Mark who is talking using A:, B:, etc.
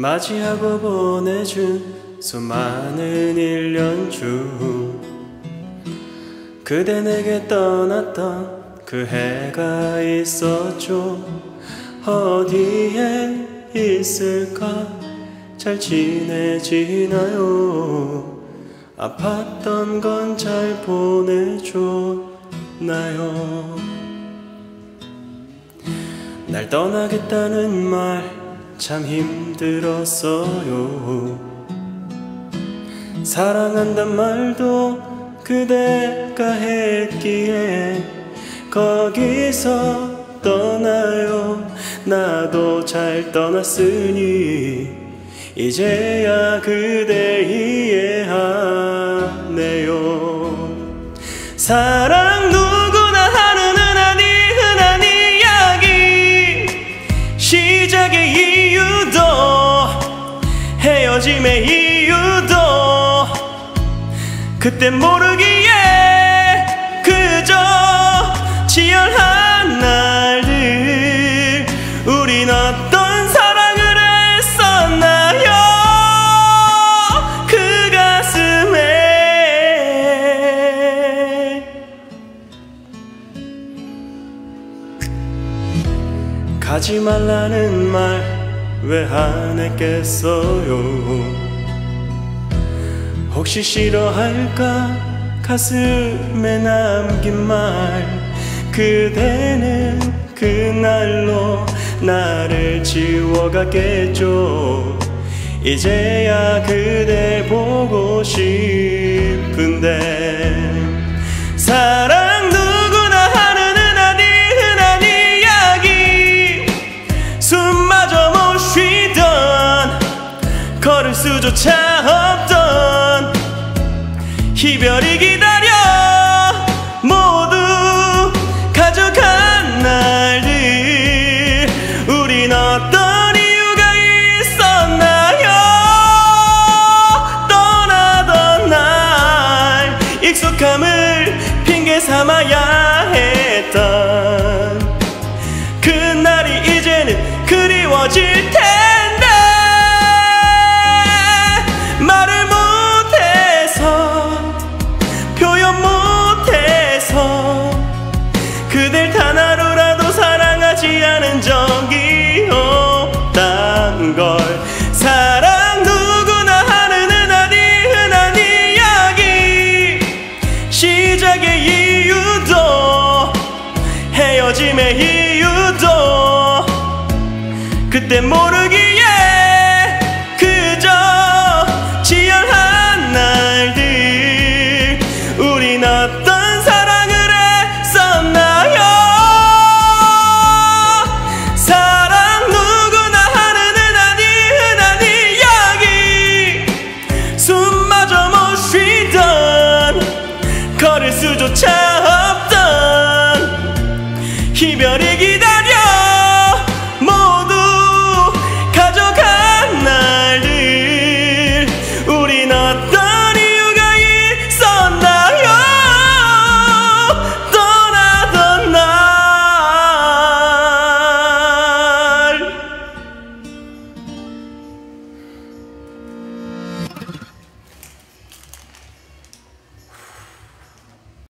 A: 맞이하고 보내준 수많은 1년 중 그대 내게 떠났던 그 해가 있었죠. 어디에 있을까? 잘 지내지나요? 아팠던 건 잘 보내줬나요? 날 떠나겠다는 말 참 힘들었어요. 사랑한단 말도 그대가 했기에 거기서 떠나요. 나도 잘 떠났으니 이제야 그대 이해하네요. 사랑 누구나 하는 흔한 이야기, 시작의 이유도 헤어짐의 이유도 그때 모르기에 그저 치열한 날들 우린 어떤 사랑을 했었나요? 그 가슴에 가지 말라는 말 왜 안 했겠어요? 혹시 싫어할까? 가슴에 남긴 말 그대는 그날로 나를 지워갔겠죠. 이제야 그대 보고 싶은데 사랑 누구나 하는 흔한 이야기, 숨마저 못 쉬던 걸을 수조차 없던 이별이 기다려 모두 가져간 날들 우린 어떤 이유가 있었나요? 떠나던 날 익숙함을 핑계 삼아야 했던 그날이 이제는 그리워질 텐데 말을 못해서 표현 못해서 그댈 단 하루라도 사랑하지 않은 적이 없단 걸. 사랑 누구나 하는 흔한 이야기, 시작의 이유도 헤어짐의 이유도 그때 모르